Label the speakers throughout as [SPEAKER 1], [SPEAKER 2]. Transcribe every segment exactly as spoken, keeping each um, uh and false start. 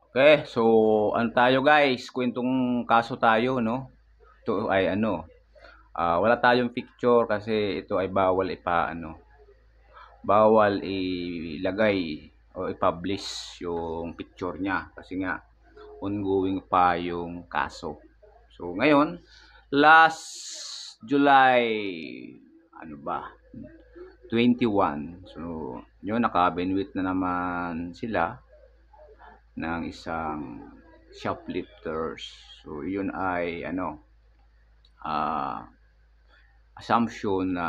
[SPEAKER 1] Okay, so ano tayo guys, kwentong kaso tayo, no? Ito ay ano, ah, wala tayong picture kasi ito ay bawal ipa ano, bawal ilagay o i-publish yung picture niya kasi nga ongoing pa yung kaso. So ngayon, last July ano ba? twenty-one. So, yun naka-benwit na naman sila ng isang shoplifters. So, yun ay ano, ah, assumption na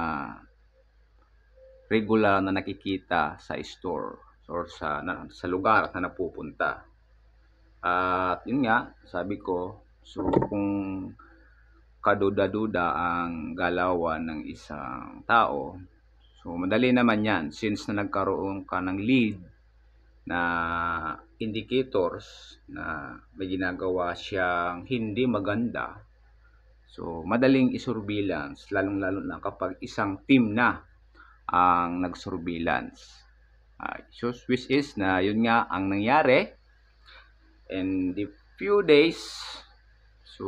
[SPEAKER 1] regular na nakikita sa store or sa na, sa lugar na napupunta. At yun nga, sabi ko, so kung kaduda-duda ang galawan ng isang tao, so madali naman yan since na nagkaroon ka ng lead na indicators na may ginagawa siyang hindi maganda. So, madaling isurveillance, lalong-lalo na kapag isang team na ang nag-surveillance. Uh, so, which is na yun nga ang nangyari. And the few days, so,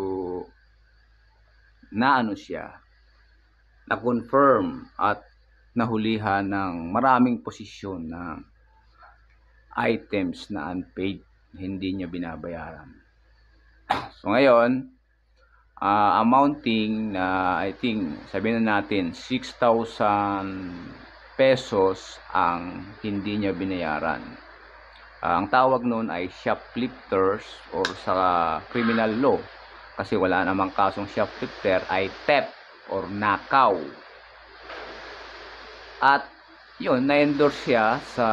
[SPEAKER 1] naano siya, na-confirm at nahulihan ng maraming posisyon na items na unpaid, hindi niya binabayaran. So ngayon, uh, amounting na uh, I think sabihin na natin six thousand pesos ang hindi niya binayaran. Uh, ang tawag noon ay shoplifters or sa criminal law kasi wala namang kasong shoplifter ay theft or nakaw. At yun, na-endorse siya sa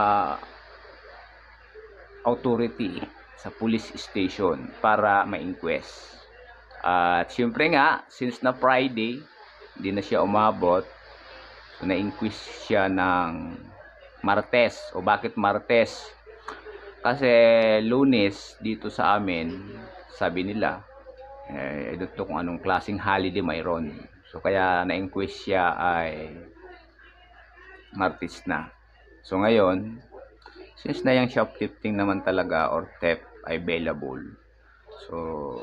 [SPEAKER 1] authority sa police station para ma-inquest. At syempre nga, since na Friday, hindi na siya umabot, so na-inquest siya ng Martes. O bakit Martes? Kasi Lunes dito sa amin, sabi nila, eh, I don't know kung anong klaseng holiday mayroon. So kaya na-inquest siya ay Martes na. So ngayon, since na yung shoplifting naman talaga or theft ay bailable, so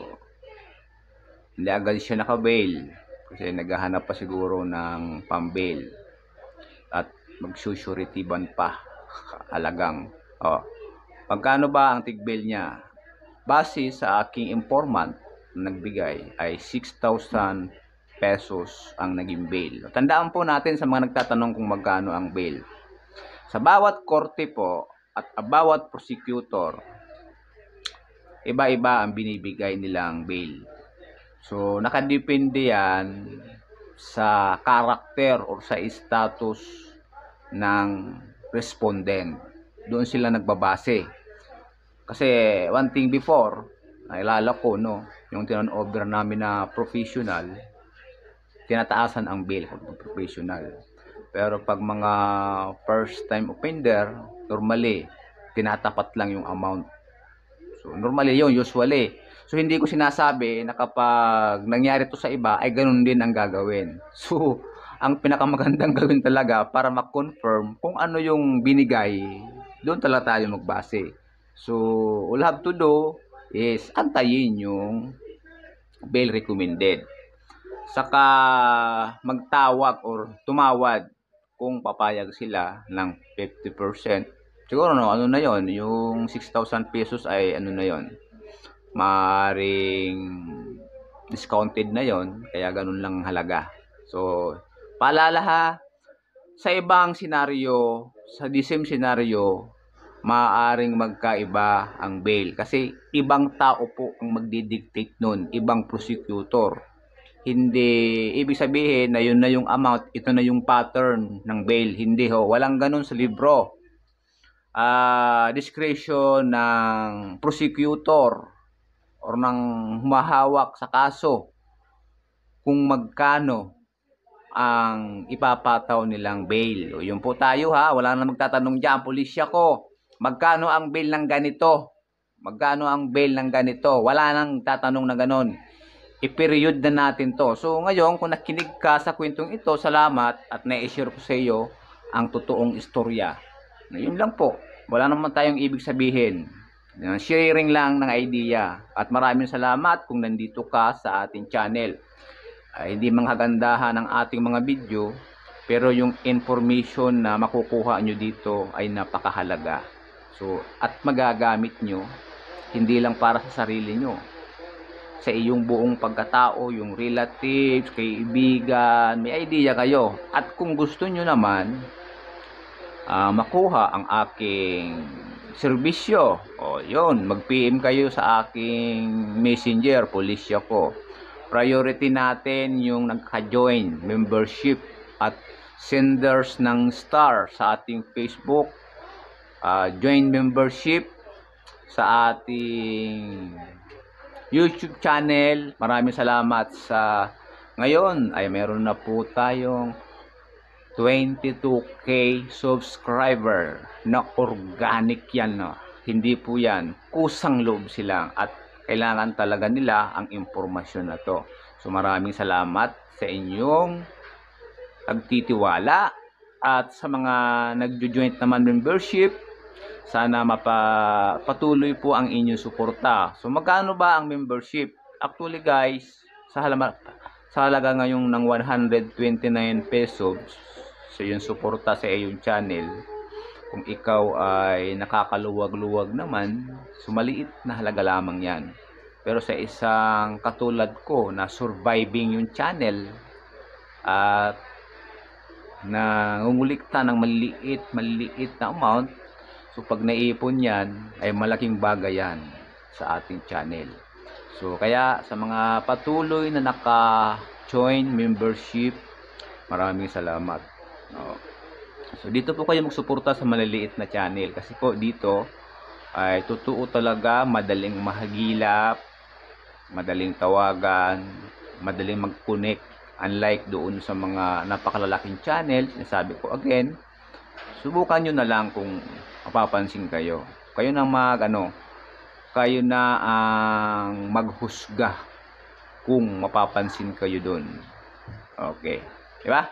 [SPEAKER 1] hindi agad siya naka-bail kasi naghahanap pa siguro ng pang-bail at mag-surety bond pa halagang oh, magkano ba ang tig-bail niya? Base sa aking informant na nagbigay ay six thousand pesos ang naging bail. Tandaan po natin sa mga nagtatanong kung magkano ang bail. Sa bawat korte po at bawat prosecutor, iba-iba ang binibigay nilang bail. So, nakadepende yan sa karakter or sa status ng respondent. Doon sila nagbabase. Kasi one thing before, nailala ko, no, yung tinan-over namin na professional, tinataasan ang bail kung professional. Pero pag mga first time offender, normally, tinatapat lang yung amount. So, normally yun, usually. So, hindi ko sinasabi na kapag nangyari to sa iba, ay ganun din ang gagawin. So, ang pinakamagandang gawin talaga para ma-confirm kung ano yung binigay, doon talaga tayo magbase. So, all have to do is antayin yung bail recommended. Saka magtawag or tumawad kung papayag sila ng fifty percent. Siguro no, ano na yon, yung six thousand pesos ay ano na yon, maring discounted na yon, kaya ganun lang halaga. So, paalala ha, sa ibang senaryo, sa the same senaryo, maaaring magkaiba ang bail. Kasi ibang tao po ang magdidictate nun, ibang prosecutor. Hindi, ibig sabihin na yun na yung amount, ito na yung pattern ng bail. Hindi ho, walang ganun sa libro. Uh, discretion ng prosecutor or ng humahawak sa kaso kung magkano ang ipapataw nilang bail. O yun po tayo ha, wala na magtatanong dyan, pulisya ko, magkano ang bail ng ganito? Magkano ang bail ng ganito? Wala nang tatanong na ganon. I-period na natin to. So ngayon, kung nakinig ka sa kwentong ito, salamat at na-share ko sa iyo ang totoong istorya. Na yun lang po. Wala naman tayong ibig sabihin. Yan, sharing lang ng idea. At maraming salamat kung nandito ka sa ating channel. Ay, hindi manghagandahan ang ating mga video, pero yung information na makukuha nyo dito ay napakahalaga. So, at magagamit nyo, hindi lang para sa sarili nyo, sa iyong buong pagkatao, yung relatives, kaibigan, may idea kayo. At kung gusto nyo naman uh, makuha ang aking serbisyo, o yun, mag-P M kayo sa aking messenger, Pulisya ko. Priority natin yung nagka-join membership at senders ng star sa ating Facebook, uh, join membership sa ating YouTube channel. Maraming salamat sa ngayon ay meron na po tayong twenty-two K subscriber na organic yan, no? Hindi po yan kusang loob sila at kailangan talaga nila ang impormasyon na to. So maraming salamat sa inyong pagtitiwala at sa mga nagjo-join naman membership. Sana mapatuloy po ang inyong suporta. So magkano ba ang membership? Actually guys, sa halaga, sa halaga ngayong ng one hundred twenty-nine pesos, so yung suporta sa iyong channel, kung ikaw ay nakakaluwag-luwag naman, sumaliit na halaga lamang yan. Pero sa isang katulad ko na surviving yung channel at nangungulikta ng maliit, maliit na amount, so pag naipon yan, ay malaking bagay yan sa ating channel. So kaya sa mga patuloy na naka-join membership, maraming salamat. No. So dito po kayo magsuporta sa maliliit na channel kasi po dito ay totoo talaga madaling mahagilap, madaling tawagan, madaling mag-connect, unlike doon sa mga napakalalaking channel. Sinasabi ko again, subukan nyo na lang kung mapapansin kayo. Kayo na mag ano, kayo na ang maghusga kung mapapansin kayo doon. Okay, di ba?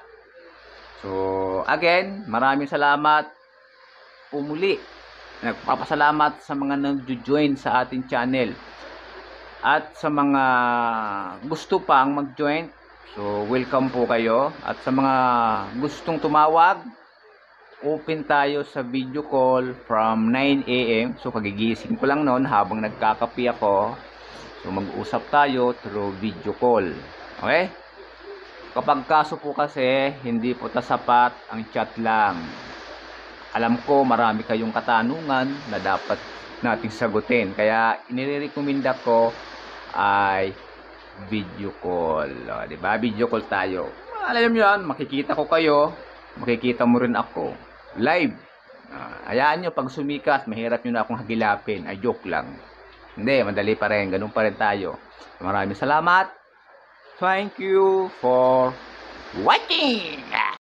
[SPEAKER 1] So, again, maraming salamat. Pumuli. Nagpapasalamat sa mga nag-join sa ating channel. At sa mga gusto pang mag-join, so welcome po kayo. At sa mga gustong tumawag, open tayo sa video call from nine A M So, kagigising ko lang noon habang nagkakapi ako. So, mag-usap tayo through video call. Okay? Kapag kaso po kasi, hindi po tasapat ang chat lang. Alam ko marami kayong katanungan na dapat nating sagutin. Kaya inirekomenda ko ay video call. O, diba? Video call tayo. Alam nyo yan, makikita ko kayo, makikita mo rin ako. Live. Uh, hayaan nyo, pag sumikas, mahirap nyo na akong hagilapin. Ay, joke lang. Hindi, madali pa rin. Ganun pa rin tayo. Maraming salamat. Thank you for watching.